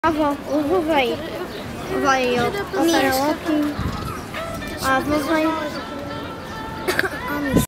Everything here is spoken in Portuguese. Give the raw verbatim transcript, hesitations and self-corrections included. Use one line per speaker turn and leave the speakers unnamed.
A avó, o avô veio. Vai ao karaoke. A avó veio.